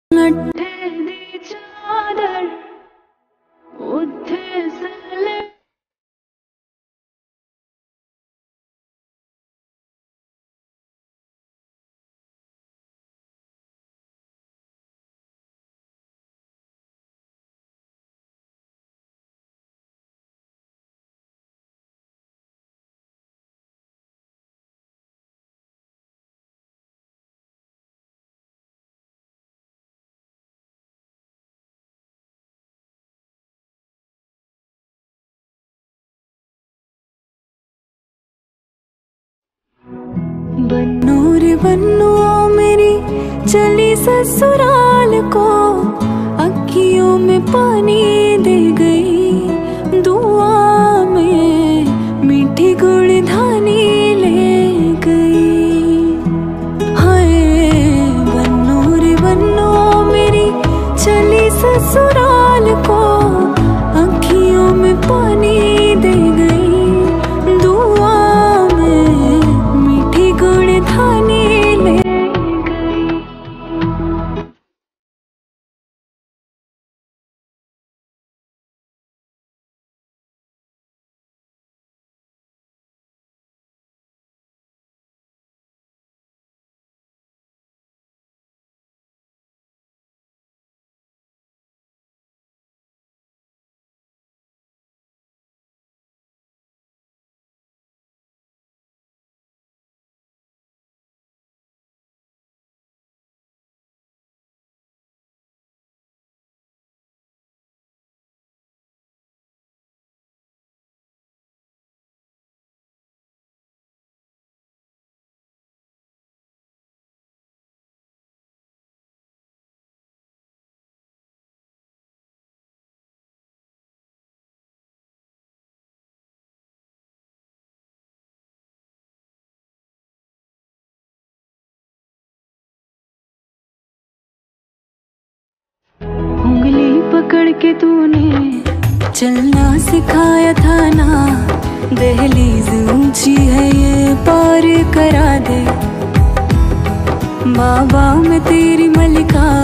लट्ठे दी चादर उत्थे सले बन्नू रे बन्नू मेरी चली ससुराल को, अखियों में पानी दे गई, दुआ में मीठी गुड़ धानी ले गई। हाय बन्नू रे बन्नू मेरी चली ससुराल को, अखियों में पानी दे गई, पकड़ के तूने चलना सिखाया था ना, दहलीज ऊंची है ये पार करा दे, बाबा मैं तेरी मलिका